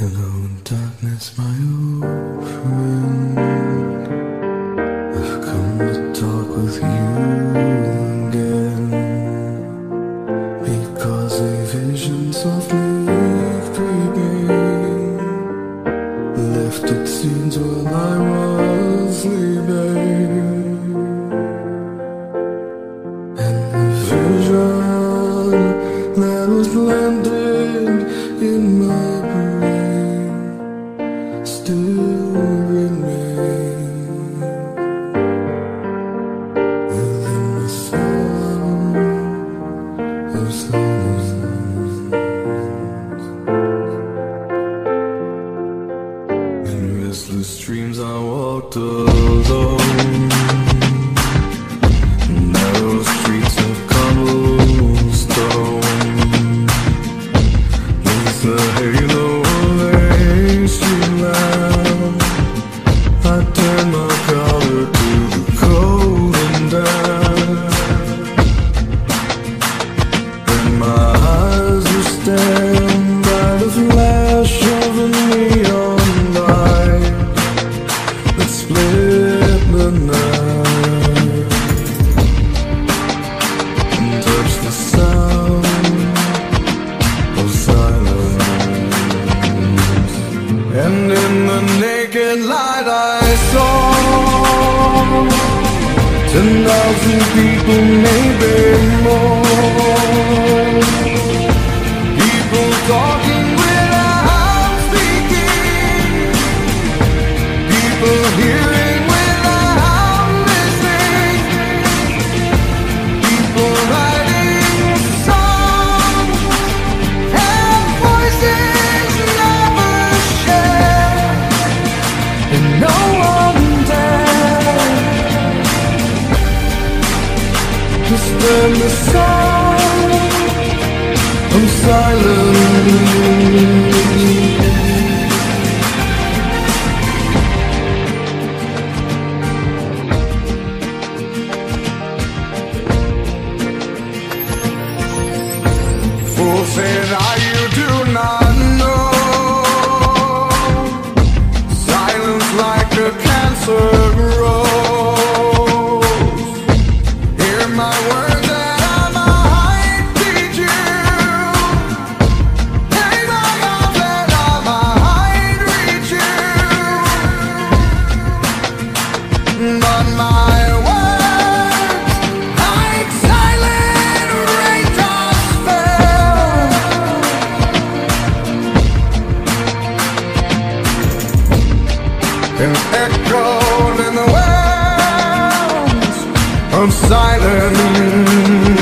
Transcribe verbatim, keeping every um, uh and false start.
Hello, darkness, my old friend. I've come to talk with you again, because a vision softly creeping left its scenes while I was sleeping. And the vision that was landing in my brain still remains within the sound of silence. In restless dreams I walked alone, narrow streets of cobblestone. The halo of a street lamp, I turn my collar to the cold and damp, and my eyes were stabbed by the flash of a neon light that split the night and touched the sound of silence. And in the naked light I saw ten thousand people, maybe more. People talking without speaking, people hearing without listening, people writing songs and voices never shared, and no one dared to stand the sound of silence. Fools say that you do not know, silence like a cancer grows. Hear my words that I might teach you, take my arms that I might reach you, but my words like silent raindrops fell, and echoed in the wells of silence.